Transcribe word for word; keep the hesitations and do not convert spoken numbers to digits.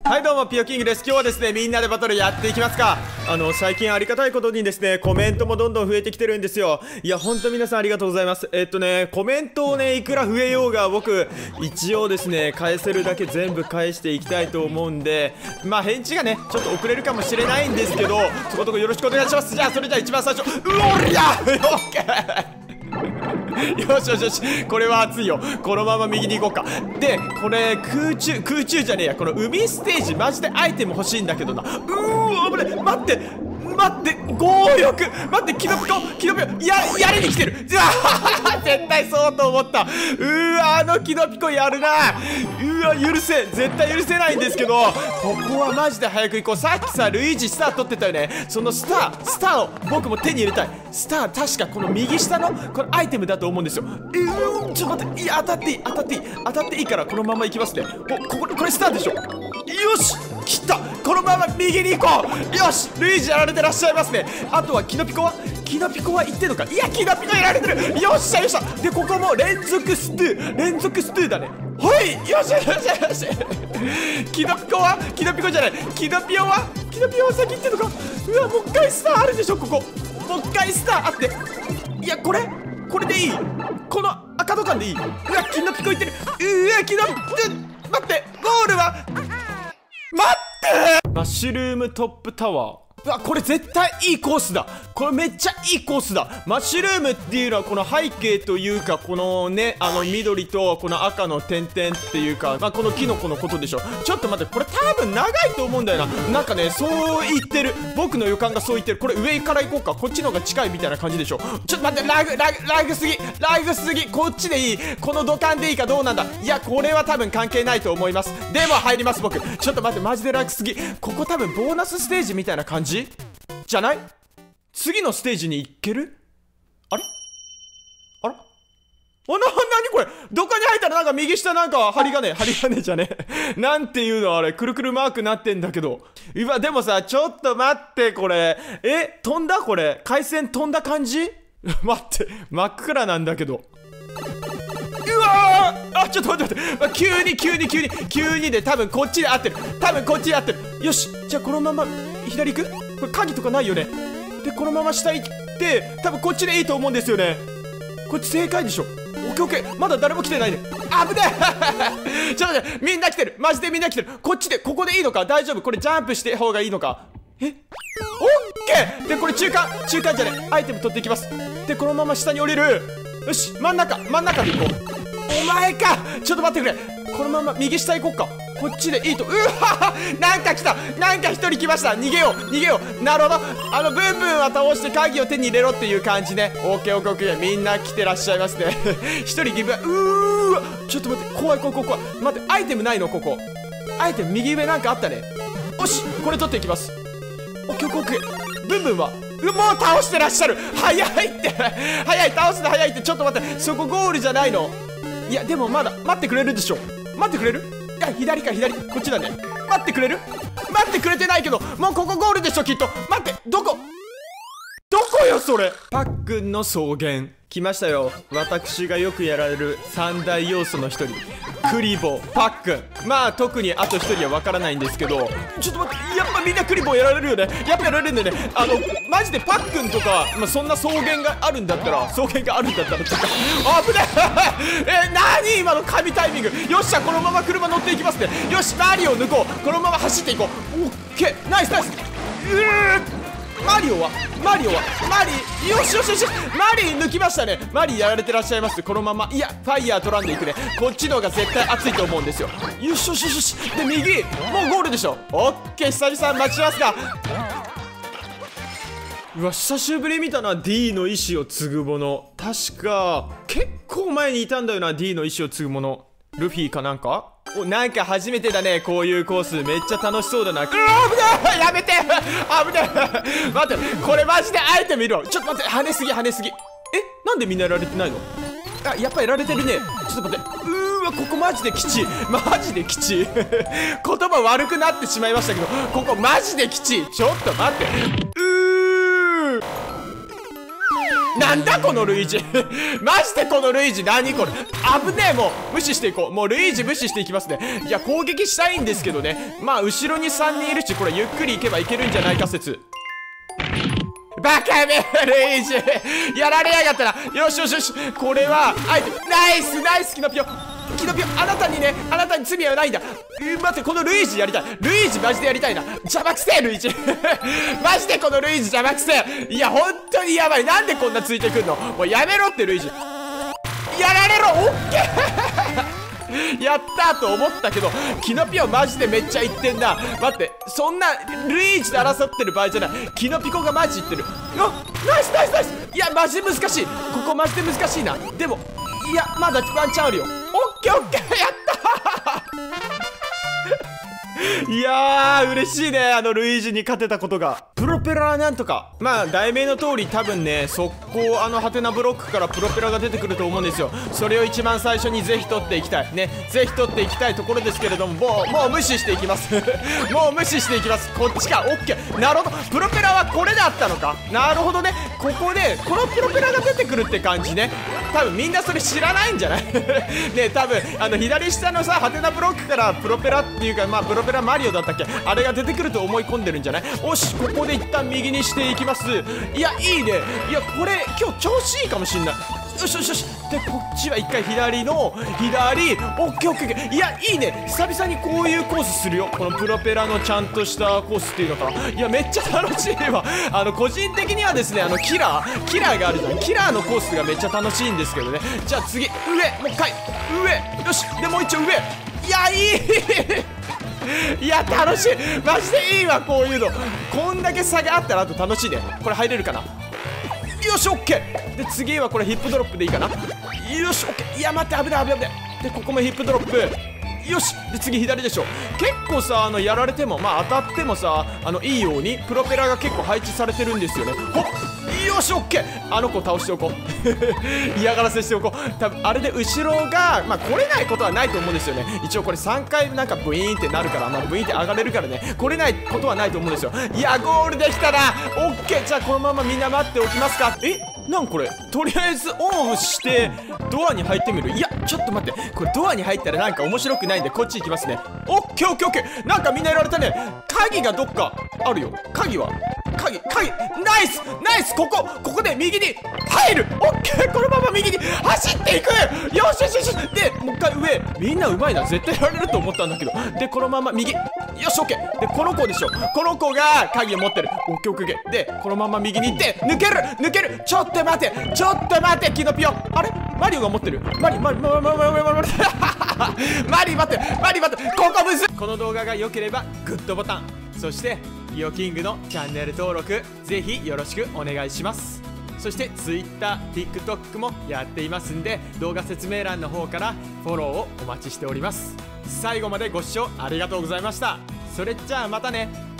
はいどうもピヨキングです。今日はですねみんなでバトルやっていきますか。あの最近ありがたいことにですねコメントもどんどん増えてきてるんですよ。いやほんと皆さんありがとうございます。えっとねコメントをねいくら増えようが僕一応ですね返せるだけ全部返していきたいと思うんで、まあ返事がねちょっと遅れるかもしれないんですけどそこどこよろしくお願いします。じゃあそれじゃあ一番最初うおりゃオッケーよしよしよし、これは熱いよ。このまま右に行こうか。でこれ空中空中じゃねえや、この海ステージマジでアイテム欲しいんだけどな。うー危ねえ、待って待って強欲、待ってキノピコキノピコややりに来てる。うわ絶対そうと思った。うーわあのキノピコやるな。うわ許せ絶対許せないんですけど、ここはマジで早く行こう。さっきさルイージスター取ってたよね。そのスタースターを僕も手に入れたい。スター確かこの右下のこのアイテムだと思うんですよ。えー、ちょっと待って、いや当たっていい当たっていい当たっていいからこのまま行きますね。おこここれスターでしょ。よし来た、このまま右に行こう。よしルイージやられてらっしゃいますね。あとはキノピコはキノピコは行ってんのか。いやキノピコやられてる。よっしゃよっしゃ。でここも連続ストゥー連続ストゥーだね。はいよしよしよしよしキノピコはキノピコじゃないキノピオはキノピオは先行ってんのか。うわもう一回スターあるでしょ。ここもう一回スターあって、いやこれこれでいい。この赤土管でいい。うわキノピコいってる。うわキノピコ待ってゴールは待ってマッシュルームトップタワー。うわこれ絶対いいコースだ。これめっちゃいいコースだ。マッシュルームっていうのはこの背景というかこのねあの緑とこの赤の点々っていうか、まあ、このキノコのことでしょ。ちょっと待ってこれ多分長いと思うんだよな。なんかねそう言ってる、僕の予感がそう言ってる。これ上から行こうか。こっちの方が近いみたいな感じでしょ。ちょっと待ってラグラグラグすぎラグすぎ。こっちでいい。この土管でいいかどうなんだ。いやこれは多分関係ないと思います。でも入ります僕。ちょっと待ってマジでラグすぎ。ここ多分ボーナスステージみたいな感じじゃない？次のステージに行ける？あれ？あら？おな、なにこれ？どこに入ったらなんか右下なんか針金針金じゃねえなんていうのあれくるくるマークなってんだけど。うわでもさちょっと待ってこれえ飛んだこれ回線飛んだ感じ待って真っ暗なんだけど。うわーあちょっと待って待って急に急に急に急にで多分こっちで合ってる多分こっちで合ってる。よしじゃあこのまま左行く。これ鍵とかないよね。でこのまま下行って多分こっちでいいと思うんですよね。こっち正解でしょ。オッケーオッケーまだ誰も来てないね。危ねえちょっと待ってみんな来てるマジでみんな来てる。こっちでここでいいのか大丈夫。これジャンプして方がいいのか。えオッケーでこれ中間中間じゃねアイテム取っていきます。でこのまま下に降りる。よし真ん中真ん中で行こう。お前かちょっと待ってくれ。このまま右下行こうか。こっちでいいと。うわなんか来たなんか一人来ました。逃げよう逃げよう。なるほどあのブンブンは倒して鍵を手に入れろっていう感じね。オーケーオーケーオーケーみんな来てらっしゃいますね一人ギブアップ。うーわちょっと待って怖い怖い怖い怖い。待ってアイテムないのここ。アイテム右上なんかあったね。よしこれ取っていきます。オーケーオーケーオーケーブンブンはうもう倒してらっしゃる。早いって早い倒すの早いって。ちょっと待ってそこゴールじゃないの。いやでもまだ待ってくれるでしょ。待ってくれる。いや左か左こっちだね。待ってくれる待ってくれてないけどもうここゴールでしょきっと。待ってどこどこよそれ。パックンの草原来ましたよ。私がよくやられる三大要素の一人クリボーパックン。まあ特にあと一人は分からないんですけど、ちょっと待ってやっぱみんなクリボーやられるよね。やっぱやられるんだよね。あのマジでパックンとか、まあ、そんな草原があるんだったら草原があるんだったらとか危ねええ何今の神タイミング。よっしゃこのまま車乗っていきますね。よしマリオ抜こう。このまま走っていこう。オッケーナイスナイス。うーマリオはマリオはマリーよしよしよしマリー抜きましたね。マリーやられてらっしゃいます。このままいやファイヤー取らんでいくね。こっちの方が絶対熱いと思うんですよ。よしよしよしよしで右もうゴールでしょ。オッケー久々待ちますか。うわ久しぶり見たな D の意志を継ぐ者。確か結構前にいたんだよな D の意志を継ぐ者。ルフィかなんかおなんか初めてだねこういうコース。めっちゃ楽しそうだな。うわ危ないやめて危ない待ってこれマジでアイテムいるわ。ちょっと待って跳ねすぎ跳ねすぎ。えなんでみんなやられてないの。あやっぱやられてるね。ちょっと待ってうーわここマジできちいマジできちい言葉悪くなってしまいましたけどここマジできちい。ちょっと待ってうーなんだこのルイージマジでこのルイージ何これ危ねえ。もう無視していこう。もうルイージ無視していきますね。いや攻撃したいんですけどね。まあ後ろにさんにんいるし、これゆっくり行けばいけるんじゃないか説。バカめルイージやられやがったな。よしよしよし、これはアイテム。ナイスナイスキノピオキノピオ、あなたにね、あなたに罪はないんだ。う待って、このルイージやりたい。ルイージマジでやりたいな。邪魔くせえルイージマジでこのルイージ邪魔くせえ。いや本当にやばい。なんでこんなついてくんの。もうやめろってルイージ。やられろ。オッケーやったと思ったけど、キノピオマジでめっちゃいってんな。待って、そんなルイージと争ってる場合じゃない。キノピコがマジいってる。あ、ナイスナイスナイス。いやマジで難しい。ここマジで難しいな。でもいやまだワンチャンあるよ。オッケーオッケー、やったーいやー嬉しいね、あのルイージに勝てたことが。プロペラなんとか、まあ題名の通り多分ね、速攻あのハテナブロックからプロペラが出てくると思うんですよ。それを一番最初にぜひ取っていきたいね。ぜひ取っていきたいところですけれども、もうもう無視していきますもう無視していきます。こっちか。オッケー、なるほど。プロペラはこれだったのか。なるほどね。ここでこのプロペラが出てくるって感じね。多分みんなそれ知らないんじゃないね、多分あの左下のさハテナブロックからプロペラっていうか、まあプロペラマリオだったっけ、あれが出てくると思い込んでるんじゃない。よし、ここで一旦右にしていきます。いやいいね。いやこれ今日調子いいかもしんない。よしよしよし。でこっちは一回左の左。オッケーオッケーオッケー。いやいいね。久々にこういうコースするよ。このプロペラのちゃんとしたコースっていうのかな。いやめっちゃ楽しいわ。あの個人的にはですね、あのキラーキラーがあるじゃん。キラーのコースがめっちゃ楽しいんですけどね。じゃあ次上、もう一回上。よし、でもう一丁上。いやいいいや楽しい。マジでいいわこういうの。こんだけ差があったらあと楽しいね。これ入れるかな。よしオッケー。で次はこれヒップドロップでいいかな。よしオッケー。いや待って、危ない危ない危ない。でここもヒップドロップ。よし。で次左でしょ。結構さあのやられてもまあ当たってもさあのいいようにプロペラが結構配置されてるんですよね。ほっ、よしオッケー。あの子倒しておこう嫌がらせしておこう。多分あれで後ろがまあ来れないことはないと思うんですよね。一応これさんかいなんかブイーンってなるから、まあブイーンって上がれるからね、来れないことはないと思うんですよ。いやゴールできたな。オッケー。じゃあこのままみんな待っておきますか。えなんこれ、とりあえずオンをしてドアに入ってみる。いやちょっと待って、これドアに入ったらなんか面白くないんでこっち行きますね。オッケーオッケーオッケー。なんかみんなやられたね。鍵がどっかあるよ。鍵は鍵鍵。ナイスナイス。ここここで右に入る。オッケー。このまま右に走っていく。よしよしよし。でもう一回上。みんなうまいな。絶対やられると思ったんだけど。でこのまま右。よしオッケー。でこの子でしょ。この子が鍵を持ってる。オッケーオッケーオッケー。でこのまま右に行って抜ける抜ける。ちょっと待てちょっと待てキノピオ。あれマリオが持ってる。マリマリマリマリマリマリマリマリ待ってマリ待って。ここむずい。この動画が良ければグッドボタン、そしてリオキングのチャンネル登録ぜひよろしくお願いします。そして Twitter、TikTok もやっていますんで、動画説明欄の方からフォローをお待ちしております。最後までご視聴ありがとうございました。それじゃあまたね。